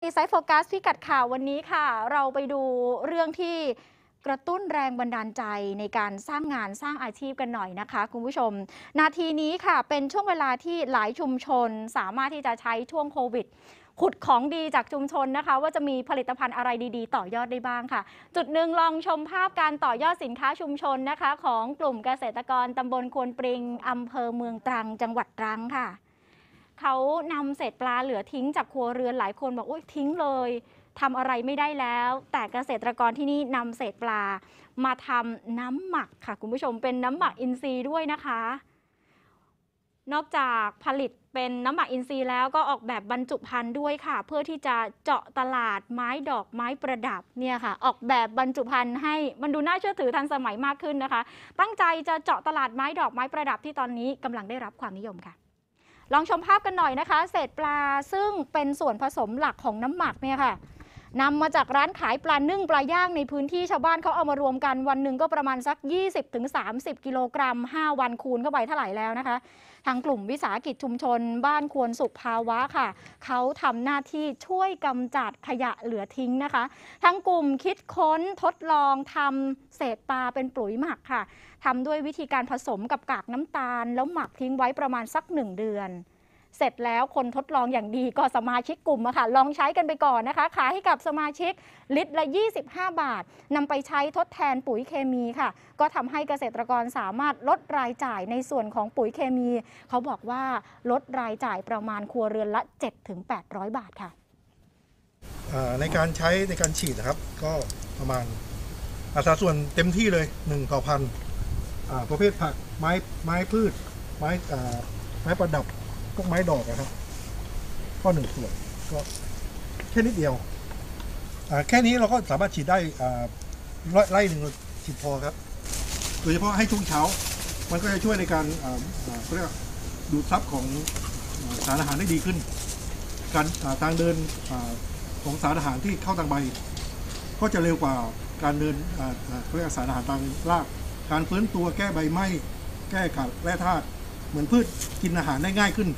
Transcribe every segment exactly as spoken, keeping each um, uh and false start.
อินไซต์โฟกัสพิกัดข่าววันนี้ค่ะ เราไปดูเรื่องที่กระตุ้นแรงบันดาลใจในการสร้างงานสร้างอาชีพกันหน่อยนะคะคุณผู้ชมนาทีนี้ค่ะเป็นช่วงเวลาที่หลายชุมชนสามารถที่จะใช้ช่วงโควิดขุดของดีจากชุมชนนะคะว่าจะมีผลิตภัณฑ์อะไรดีๆต่อยอดได้บ้างค่ะจุดหนึ่งลองชมภาพการต่อยอดสินค้าชุมชนนะคะของกลุ่มเกษตรกรตำบลควนปริงอำเภอเมืองตรังจังหวัดตรังค่ะเขานำเศษปลาเหลือทิ้งจากครัวเรือนหลายคนบอกโอ๊ยทิ้งเลยทำอะไรไม่ได้แล้วแต่เกษตรกรที่นี่นำเศษปลามาทำน้ำหมักค่ะคุณผู้ชมเป็นน้ำหมักอินทรีย์ด้วยนะคะนอกจากผลิตเป็นน้ำหมักอินทรีย์แล้วก็ออกแบบบรรจุภัณฑ์ด้วยค่ะเพื่อที่จะเจาะตลาดไม้ดอกไม้ประดับเนี่ยค่ะออกแบบบรรจุภัณฑ์ให้มันดูน่าเชื่อถือทันสมัยมากขึ้นนะคะตั้งใจจะเจาะตลาดไม้ดอกไม้ประดับที่ตอนนี้กำลังได้รับความนิยมค่ะลองชมภาพกันหน่อยนะคะเศษปลาซึ่งเป็นส่วนผสมหลักของน้ำหมักเนี่ยค่ะนำมาจากร้านขายปลานึ่งปลาย่างในพื้นที่ชาวบ้านเขาเอามารวมกันวันหนึ่งก็ประมาณสัก ยี่สิบถึงสามสิบ กิโลกรัมห้าวันคูณเข้าไปเท่าไหร่แล้วนะคะทางกลุ่มวิสาหกิจชุมชนบ้านควรสุขภาวะค่ะเขาทำหน้าที่ช่วยกำจัดขยะเหลือทิ้งนะคะทั้งกลุ่มคิดค้นทดลองทำเศษปลาเป็นปุ๋ยหมักค่ะทำด้วยวิธีการผสมกับกากน้ำตาลแล้วหมักทิ้งไว้ประมาณสักหนึ่งเดือนเสร็จแล้วคนทดลองอย่างดีก็สมาชิกกลุ่มอะค่ะลองใช้กันไปก่อนนะคะขายให้กับสมาชิกลิตรละยี่สิบห้าบาทนำไปใช้ทดแทนปุ๋ยเคมีค่ะก็ทำให้เกษตรกรสามารถลดรายจ่ายในส่วนของปุ๋ยเคมีเขาบอกว่าลดรายจ่ายประมาณครัวเรือนละ เจ็ดถึงแปดร้อย บาทค่ะในการใช้ในการฉีดนะครับก็ประมาณอัตราส่วนเต็มที่เลยหนึ่งต่อพันประเภทผักไม้ไม้พืชไม้ไม้ประดับพวกไม้ดอกนะครับก็หนึ่งส่วนก็แค่นิดเดียวแค่นี้เราก็สามารถฉีดได้ไร่หนึ่งฉีดพอครับโดยเฉพาะให้ช่วงเช้ามันก็จะช่วยในการเขาเรียกดูดซับของสารอาหารได้ดีขึ้นการทางเดินของสารอาหารที่เข้าทางใบก็จะเร็วกว่าการเดินเขาเรียกสารอาหารทางรากการฟื้นตัวแก้ใบไหม้แก้ขาดแร่ธาตุเหมือนพืชกินอาหารได้ง่ายขึ้น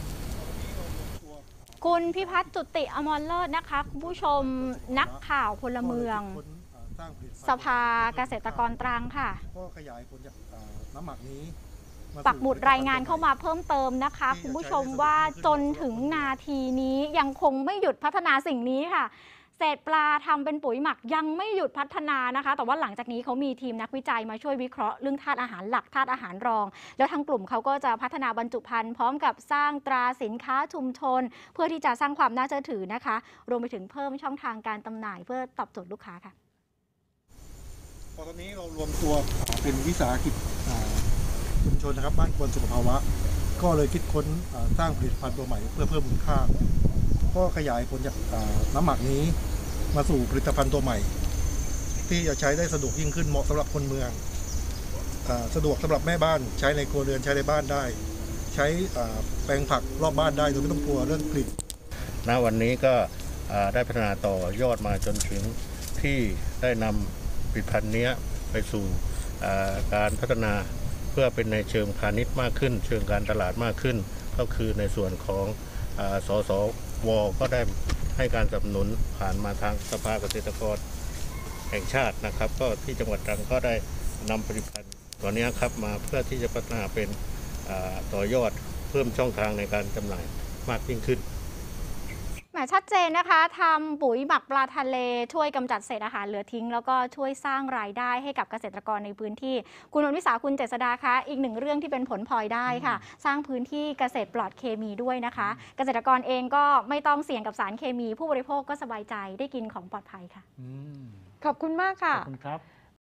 คุณพิพัฒน์จุติอมรเลิศนะคะคุณผู้ชมนักข่าวพลเมืองสภาเกษตรกรตรังค่ะก็ขยายผลจากน้ำหมักนี้ปักหมุดรายงานเข้ามาเพิ่มเติมนะคะคุณผู้ชมว่าจนถึงนาทีนี้ยังคงไม่หยุดพัฒนาสิ่งนี้ค่ะเศษปลาทำเป็นปุ๋ยหมักยังไม่หยุดพัฒนานะคะแต่ว่าหลังจากนี้เขามีทีมนักวิจัยมาช่วยวิเคราะห์เรื่องธาตุอาหารหลักธาตุอาหารรองแล้วทางกลุ่มเขาก็จะพัฒนาบรรจุภัณฑ์พร้อมกับสร้างตราสินค้าชุมชนเพื่อที่จะสร้างความน่าเชื่อถือนะคะรวมไปถึงเพิ่มช่องทางการจำหน่ายเพื่อตอบโจทย์ลูกค้าค่ะตอนนี้เรารวมตัวเป็นวิสาหกิจชุมชนนะครับบ้านควรสุขภาวะก็เลยคิดค้นสร้างผลิตภัณฑ์ตัวใหม่เพื่อเพิ่มมูลค่าก็ขยายผลจากน้ำหมักนี้มาสู่ผลิตภัณฑ์ตัวใหม่ที่จะใช้ได้สะดวกยิ่งขึ้นเหมาะสำหรับคนเมืองสะดวกสำหรับแม่บ้านใช้ในครัวเรือนใช้ในบ้านได้ใช้แปลงผักรอบบ้านได้โดยไม่ต้องกลัวเรื่องกลิ่นณวันนี้ก็ได้พัฒนาต่อยอดมาจนถึงที่ได้นำผลิตภัณฑ์นี้ไปสู่การพัฒนาเพื่อเป็นในเชิงพาณิชย์มากขึ้นเชิงการตลาดมากขึ้นก็คือในส่วนของสสว.ก็ได้ให้การสนับสนุนผ่านมาทางสภาเกษตรกรแห่งชาตินะครับก็ที่จังหวัดตรังก็ได้นำผลิตภัณฑ์ตัวนี้ครับมาเพื่อที่จะพัฒนาเป็นต่อยอดเพิ่มช่องทางในการจำหน่ายมากยิ่งขึ้นชัดเจนนะคะทำปุ๋ยหมักปลาทะเลช่วยกำจัดเศษอาหารเหลือทิ้งแล้วก็ช่วยสร้างรายได้ให้กับเกษตรกรในพื้นที่คุณวรรณวิสาคุณเจษดาคะอีกหนึ่งเรื่องที่เป็นผลพลอยได้ค่ะสร้างพื้นที่เกษตรปลอดเคมีด้วยนะคะเกษตรกรเองก็ไม่ต้องเสี่ยงกับสารเคมีผู้บริโภคก็สบายใจได้กินของปลอดภัยค่ะขอบคุณมากค่ะขอบคุณครับ